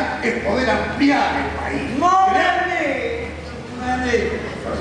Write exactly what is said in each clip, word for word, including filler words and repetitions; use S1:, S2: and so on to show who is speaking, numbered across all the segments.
S1: idea es poder ampliar el país.
S2: ¡Momenti! ¡Momenti!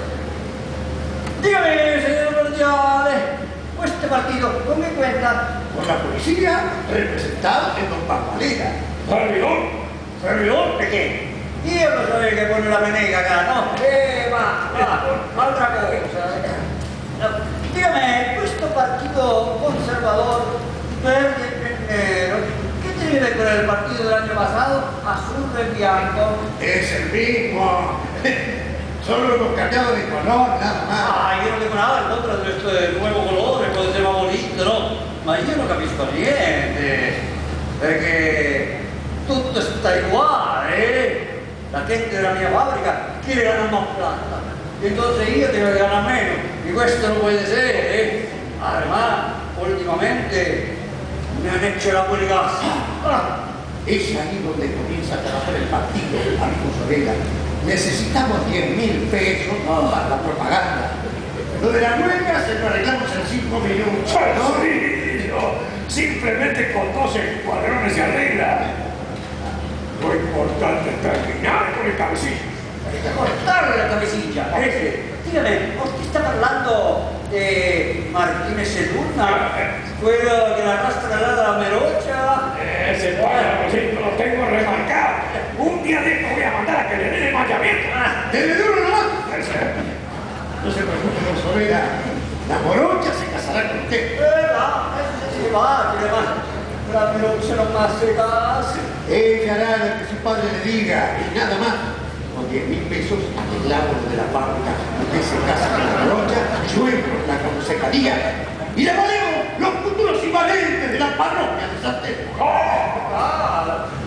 S2: Dígame, señor Verdiale, ¿este partido con qué cuenta?
S1: Con la policía representada en Don Pampalera.
S3: ¿Servidor? ¿Servidor de qué?
S2: Y yo no sabía que pone la menega acá, ¿no? Eh, va, va, otra cosa. No, dígame, ¿este partido conservador, verde y negro, qué tiene que ver con el partido del año pasado, azul y blanco?
S1: Es el mismo. Solo hemos cambiado de color, nada más.
S2: Ah, yo no tengo nada en contra de este nuevo colore, puede ser más bonito, ¿no? Ma io non capisco niente, perché tutto sta uguale, eh? La gente della mia fabbrica quiere ganar más plata, entonces yo tengo que ganar menos, y questo no puede ser, ¿eh? Además, últimamente me han hecho la publicación. Ah.
S1: Es ahí donde comienza a trabajar el partido, amigo Solera. Necesitamos diez mil pesos para la propaganda. Lo de la huelga se lo arreglamos en cinco minutos, ¿no?
S3: Sí, no. Simplemente con doce cuadrones se arregla. Lo importante es terminar con el cabecillo.
S2: Hay que cortarle la cabecilla. Jefe, dígame, ¿usted está hablando de Martínez Eluna? ¿Quello que la arrastra la la merocha?
S3: Ese pájaro lo tengo remarcado. Un día de esto voy a mandar a que le den el mallamiento.
S1: ¡Dele duro nomás! No se preocupe, don Solera. La morocha se casará con usted.
S2: Eh, va, eso se va, que le va. La merocha no más se casa.
S1: Ella hará lo que su padre le diga y nada más. Con diez mil pesos arreglamos lo de la fábrica. Usted se casa con la morocha, yo entro en la concejalía y le valemos los futuros invalentes de la parroquia de San Telmo.
S2: Ah,